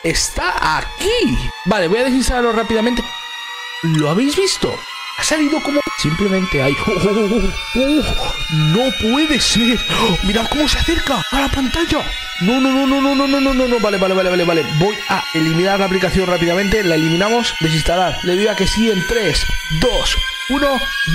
está aquí. Vale, voy a desinstalarlo rápidamente. ¿Lo habéis visto? Ha salido como... Simplemente hay... no puede ser. Mirad cómo se acerca a la pantalla. No. Vale. Voy a eliminar la aplicación rápidamente. La eliminamos. Desinstalar. Le doy a que sí en 3, 2, 1.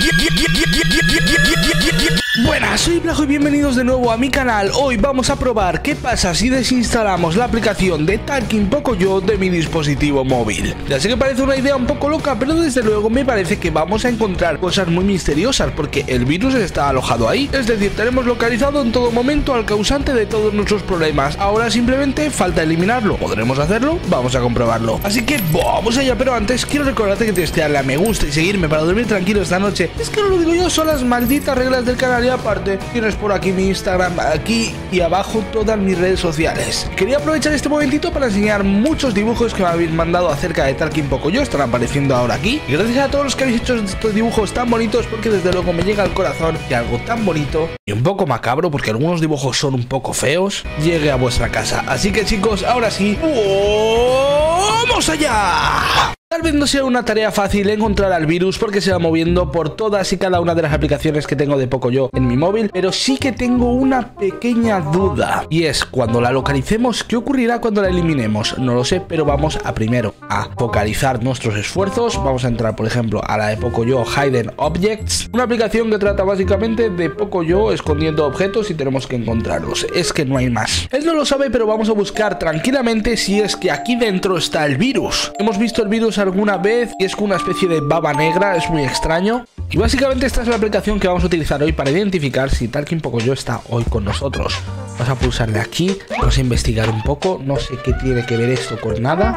Buenas, soy Blajo y bienvenidos de nuevo a mi canal. Hoy vamos a probar qué pasa si desinstalamos la aplicación de Talking Pocoyo de mi dispositivo móvil. Ya sé que parece una idea un poco loca, pero desde luego me parece que vamos a encontrar cosas muy misteriosas porque el virus está alojado ahí. Es decir, tenemos localizado en todo momento al causante de todos nuestros problemas. Ahora simplemente falta eliminarlo. ¿Podremos hacerlo? Vamos a comprobarlo. Así que vamos allá, pero antes quiero recordarte que tienes que darle a me gusta y seguirme para dormir tranquilo esta noche. Es que no lo digo yo, son las malditas reglas del canal. Y aparte, tienes por aquí mi Instagram, aquí y abajo todas mis redes sociales. Quería aprovechar este momentito para enseñar muchos dibujos que me habéis mandado acerca de Talking Pocoyo. Están apareciendo ahora aquí. Y gracias a todos los que habéis hecho estos dibujos tan bonitos, porque desde luego me llega al corazón que algo tan bonito y un poco macabro, porque algunos dibujos son un poco feos, llegue a vuestra casa. Así que chicos, ahora sí, ¡vamos allá! Tal vez no sea una tarea fácil encontrar al virus porque se va moviendo por todas y cada una de las aplicaciones que tengo de Pocoyo en mi móvil, pero sí que tengo una pequeña duda, y es cuando la localicemos, ¿qué ocurrirá cuando la eliminemos? No lo sé, pero vamos a primero a focalizar nuestros esfuerzos. Vamos a entrar por ejemplo a la de Pocoyo Hidden Objects, una aplicación que trata básicamente de Pocoyo escondiendo objetos y tenemos que encontrarlos. Es que no hay más. Él no lo sabe, pero vamos a buscar tranquilamente si es que aquí dentro está el virus. Hemos visto el virus alguna vez y es una especie de baba negra, es muy extraño. Y básicamente esta es la aplicación que vamos a utilizar hoy para identificar si Talking Pocoyo está hoy con nosotros. Vamos a pulsarle aquí, vamos a investigar un poco, no sé qué tiene que ver esto con nada.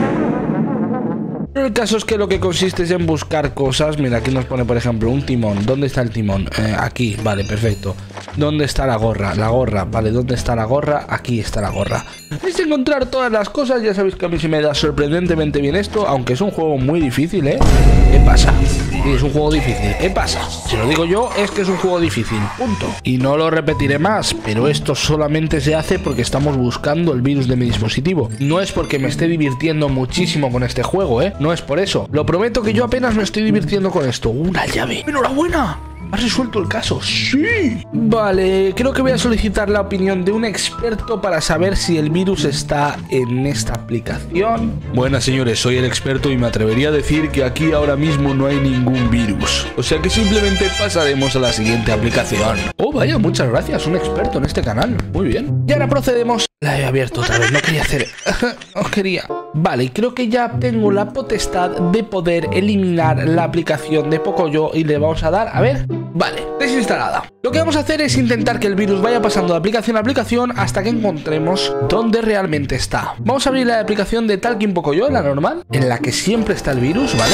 Pero el caso es que lo que consiste es en buscar cosas. Mira, aquí nos pone por ejemplo un timón. ¿Dónde está el timón? Aquí, vale, perfecto. ¿Dónde está la gorra? La gorra, vale, ¿dónde está la gorra? Aquí está la gorra. Es encontrar todas las cosas. Ya sabéis que a mí se me da sorprendentemente bien esto, aunque es un juego muy difícil, ¿eh? ¿Qué pasa? Sí, es un juego difícil. ¿Qué pasa? Si lo digo yo, es que es un juego difícil. Punto. Y no lo repetiré más, pero esto solamente se hace porque estamos buscando el virus de mi dispositivo. No es porque me esté divirtiendo muchísimo con este juego, ¿eh? No es por eso. Lo prometo que yo apenas me estoy divirtiendo con esto. ¡Una llave! ¡Enhorabuena! ¿Has resuelto el caso? ¡Sí! Vale, creo que voy a solicitar la opinión de un experto para saber si el virus está en esta aplicación. Buenas señores, soy el experto y me atrevería a decir que aquí ahora mismo no hay ningún virus. O sea que simplemente pasaremos a la siguiente aplicación. Oh, vaya, muchas gracias, un experto en este canal. Muy bien. Y ahora procedemos. La he abierto otra vez, no quería hacer... no quería... Vale, creo que ya tengo la potestad de poder eliminar la aplicación de Pocoyo y le vamos a dar, a ver, vale, desinstalada. Lo que vamos a hacer es intentar que el virus vaya pasando de aplicación a aplicación hasta que encontremos dónde realmente está. Vamos a abrir la aplicación de Talking Pocoyo, la normal, en la que siempre está el virus, ¿vale?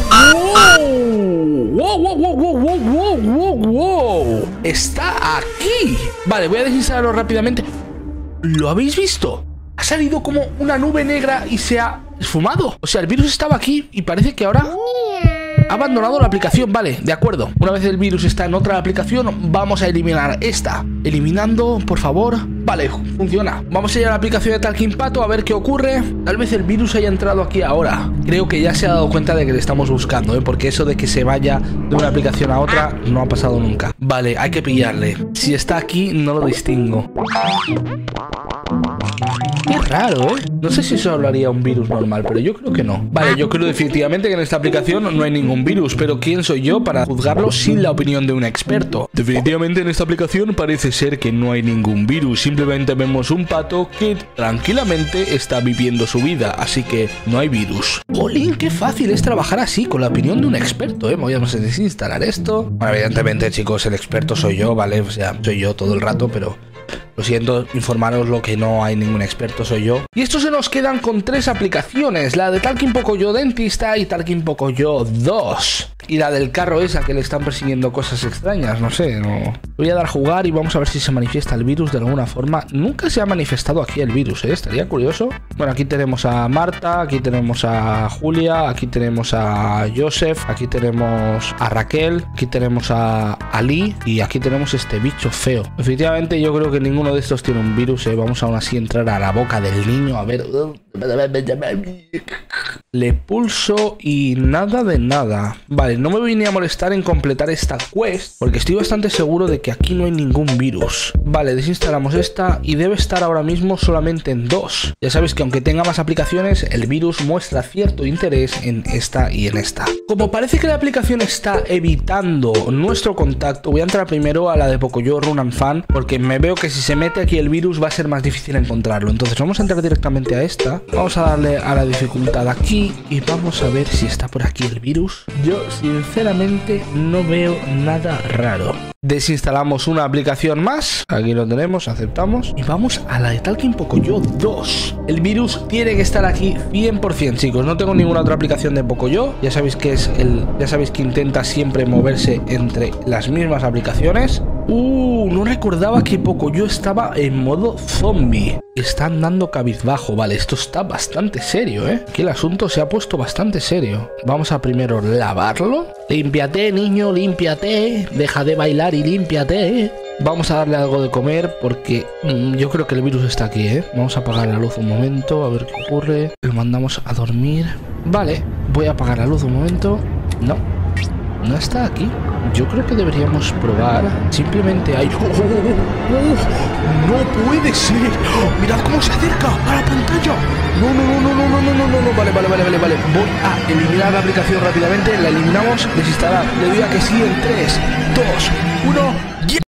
¡Wow! ¡Está aquí! Vale, voy a desinstalarlo rápidamente. ¿Lo habéis visto? Ha salido como una nube negra y se ha esfumado. O sea, el virus estaba aquí y parece que ahora ha abandonado la aplicación. Vale, de acuerdo. Una vez el virus está en otra aplicación, vamos a eliminar esta. Eliminando, por favor. Vale, funciona. Vamos a ir a la aplicación de Talking Pato a ver qué ocurre. Tal vez el virus haya entrado aquí ahora. Creo que ya se ha dado cuenta de que le estamos buscando, ¿eh? Porque eso de que se vaya de una aplicación a otra no ha pasado nunca. Vale, hay que pillarle. Si está aquí, no lo distingo. Qué raro, ¿eh? No sé si eso hablaría un virus normal, pero yo creo que no. Vale, yo creo definitivamente que en esta aplicación no hay ningún virus, pero ¿quién soy yo para juzgarlo sin la opinión de un experto? Definitivamente en esta aplicación parece ser que no hay ningún virus, simplemente vemos un pato que tranquilamente está viviendo su vida, así que no hay virus. ¡Jolín, qué fácil es trabajar así, con la opinión de un experto, ¿eh? Vamos a desinstalar esto. Bueno, evidentemente, chicos, el experto soy yo, ¿vale? O sea, soy yo todo el rato, pero... Lo siento, informaros lo que no hay ningún experto, soy yo. Y estos se nos quedan con 3 aplicaciones, la de Talking Pocoyo Dentista y Talking Pocoyo 2. Y la del carro esa que le están persiguiendo cosas extrañas, no sé, no. Voy a dar a jugar y vamos a ver si se manifiesta el virus de alguna forma. Nunca se ha manifestado aquí el virus, ¿eh? Estaría curioso. Bueno, aquí tenemos a Marta, aquí tenemos a Julia, aquí tenemos a Joseph, aquí tenemos a Raquel, aquí tenemos a Ali y aquí tenemos este bicho feo. Efectivamente, yo creo que ninguno de estos tiene un virus, ¿eh? Vamos aún así a entrar a la boca del niño, a ver... Le pulso y nada de nada. Vale, no me voy ni a molestar en completar esta quest porque estoy bastante seguro de que aquí no hay ningún virus. Vale, desinstalamos esta y debe estar ahora mismo solamente en 2. Ya sabéis que aunque tenga más aplicaciones, el virus muestra cierto interés en esta y en esta. Como parece que la aplicación está evitando nuestro contacto, voy a entrar primero a la de Pocoyo Run and Fan porque me veo que si se mete aquí el virus va a ser más difícil encontrarlo. Entonces vamos a entrar directamente a esta. Vamos a darle a la dificultad aquí y vamos a ver si está por aquí el virus. Yo sinceramente no veo nada raro. Desinstalamos una aplicación más. Aquí lo tenemos, aceptamos. Y vamos a la de Talking Pocoyo 2. El virus tiene que estar aquí 100%, chicos. No tengo ninguna otra aplicación de Pocoyo. Ya sabéis que ya sabéis que intenta siempre moverse entre las mismas aplicaciones. No recordaba que Pocoyo estaba en modo zombie. Está andando cabizbajo. Vale, esto está bastante serio, que el asunto se ha puesto bastante serio. Vamos a primero lavarlo. Límpiate, niño, límpiate. Deja de bailar y límpiate. Vamos a darle algo de comer porque yo creo que el virus está aquí, Vamos a apagar la luz un momento, a ver qué ocurre. Lo mandamos a dormir. Vale, voy a apagar la luz un momento. No está aquí. Yo creo que deberíamos probar. Simplemente hay... ¡No puede ser! ¡Mirad cómo se acerca a la pantalla! No. Vale. Voy a eliminar la aplicación rápidamente. La eliminamos. Desinstalar. Le doy a que sí en 3, 2, 1... ¡Yeah!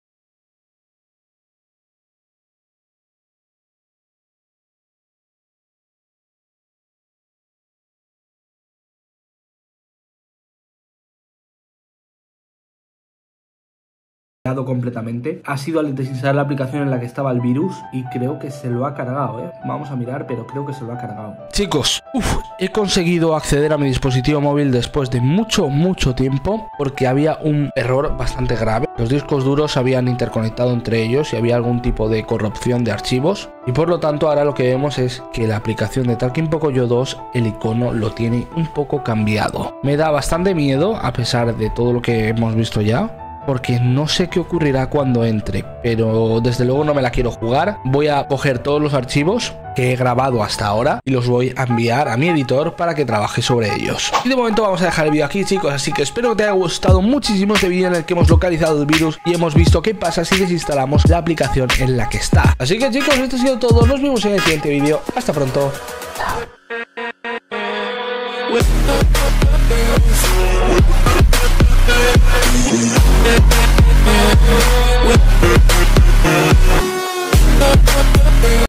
Completamente. Ha sido al desinstalar la aplicación en la que estaba el virus y creo que se lo ha cargado, Vamos a mirar, pero creo que se lo ha cargado. Chicos, he conseguido acceder a mi dispositivo móvil después de mucho tiempo porque había un error bastante grave. Los discos duros se habían interconectado entre ellos y había algún tipo de corrupción de archivos y por lo tanto ahora lo que vemos es que la aplicación de Talking Pocoyo 2, el icono lo tiene un poco cambiado. Me da bastante miedo a pesar de todo lo que hemos visto ya, porque no sé qué ocurrirá cuando entre, pero desde luego no me la quiero jugar. Voy a coger todos los archivos que he grabado hasta ahora y los voy a enviar a mi editor para que trabaje sobre ellos. Y de momento vamos a dejar el vídeo aquí, chicos, así que espero que te haya gustado muchísimo este vídeo en el que hemos localizado el virus y hemos visto qué pasa si desinstalamos la aplicación en la que está. Así que, chicos, esto ha sido todo. Nos vemos en el siguiente vídeo. Hasta pronto. Chao.